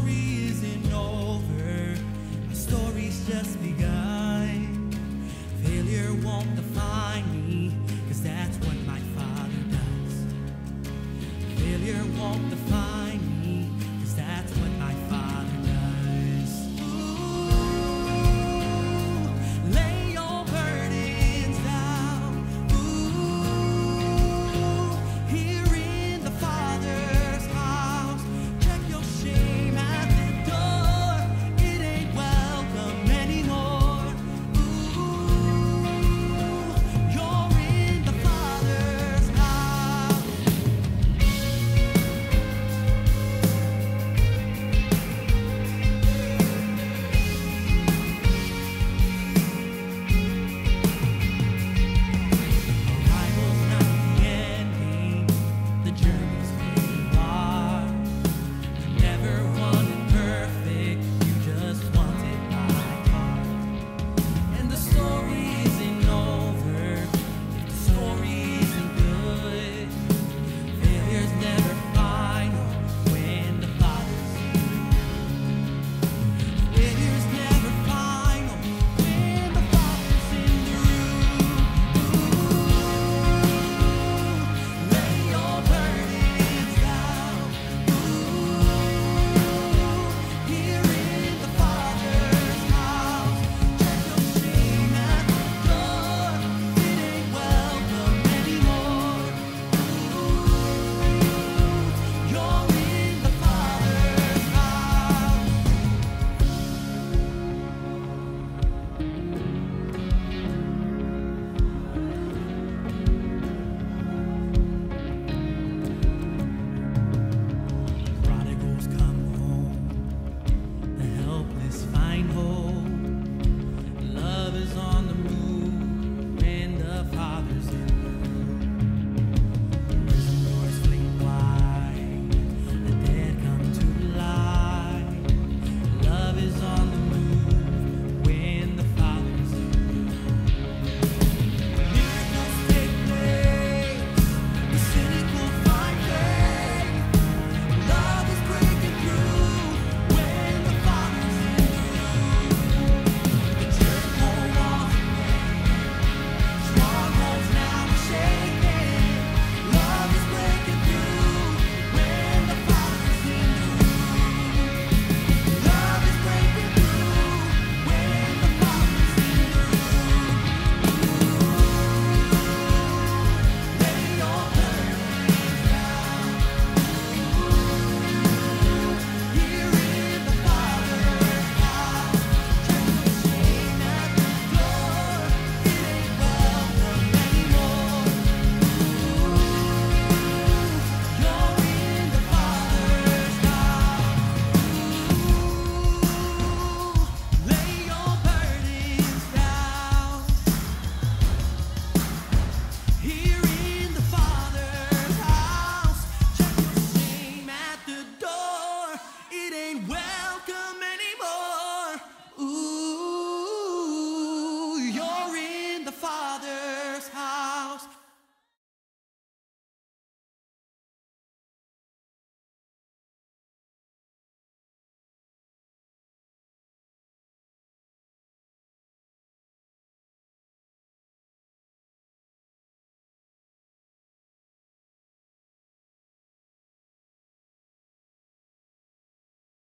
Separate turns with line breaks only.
story isn't over. My story's just begun. Failure won't define me, 'cause that's what my Father does. Failure won't define me, 'cause that's what my Father does. Ooh, lay your burdens down. Ooh, here in the Father's house. Check your shame at the door. It ain't welcome anymore. Ooh, you're in the Father's house. Arrival's not the ending, the journey's pretty hard. You never wanted perfect, you just wanted my heart. And the story isn't over, if the story isn't good. Failure's never final when the Father's in the room. Failure's never final when the Father's in the room. Lay your burdens down. Here in the Father's house. Check your shame at the door. It ain't welcome anymore. You're in the Father's house. Prodigals come home, the helpless find hope. Love is on the move when the Father's in the room. Prison doors fling wide, the dead come to life. Love is on the move when the Father's in the room. Miracles take place, the cynical find faith. Love is breaking through when the Father's in the room. The Jericho walls strongholds now are shaking. Love is breaking through when the Father's in the room. Love is breaking through when the Father's in the room. Lay your burdens down. Here in the Father's house. Check your shame at the door. It ain't welcome anymore. You're in the Father's house. Lay your burdens down. Here in the Father's house. Check your shame at the door. It ain't welcome anymore. Ooh, you're in the Father's house.